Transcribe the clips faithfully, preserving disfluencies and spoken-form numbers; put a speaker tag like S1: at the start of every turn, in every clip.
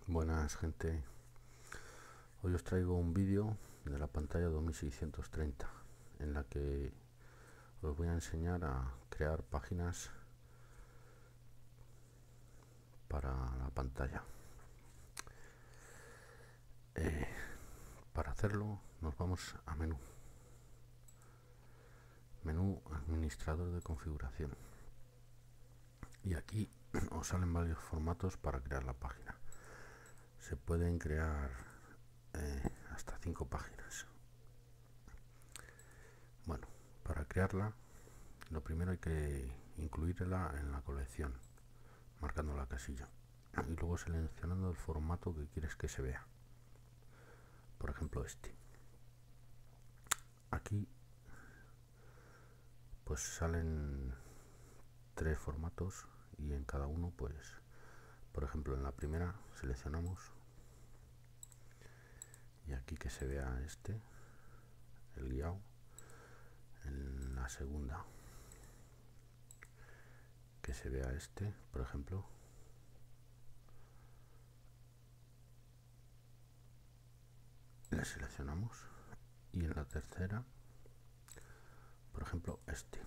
S1: Buenas, gente. Hoy os traigo un vídeo de la pantalla dos mil seiscientos treinta en la que os voy a enseñar a crear páginas para la pantalla. Eh, para hacerlo nos vamos a menú menú administrador de configuración y aquí os salen varios formatos para crear la página. Se pueden crear eh, hasta cinco páginas. Bueno, para crearla lo primero hay que incluirla en la colección, marcando la casilla y luego seleccionando el formato que quieres que se vea. Por ejemplo, este. Aquí pues salen tres formatos y en cada uno, pues, por ejemplo, en la primera seleccionamos y aquí que se vea este, el guiado. En la segunda que se vea este, por ejemplo. Le seleccionamos y en la tercera, por ejemplo, este.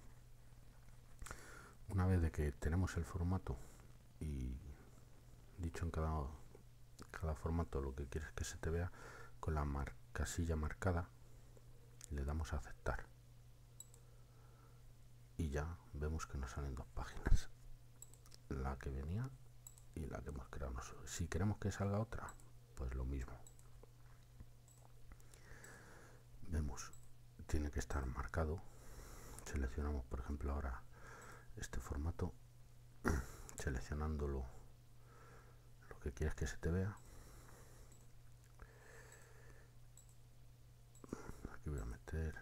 S1: Una vez de que tenemos el formato y dicho en cada, cada formato lo que quieres que se te vea, con la mar, casilla marcada le damos a aceptar y ya vemos que nos salen dos páginas, la que venía y la que hemos creado nosotros. Si queremos que salga otra, pues lo mismo. Vemos, tiene que estar marcado. Seleccionamos, por ejemplo, ahora este formato, seleccionándolo lo que quieres que se te vea. Aquí voy a meter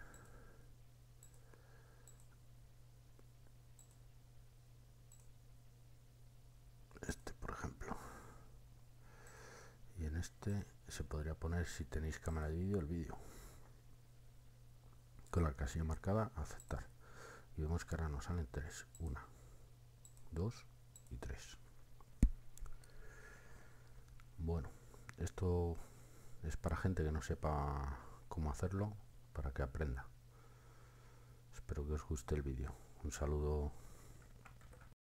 S1: este, por ejemplo, y en este se podría poner, si tenéis cámara de vídeo, el vídeo con la casilla marcada, aceptar, y vemos que ahora nos salen tres, una, dos y tres. Bueno, esto es para gente que no sepa cómo hacerlo, para que aprenda. Espero que os guste el vídeo. Un saludo.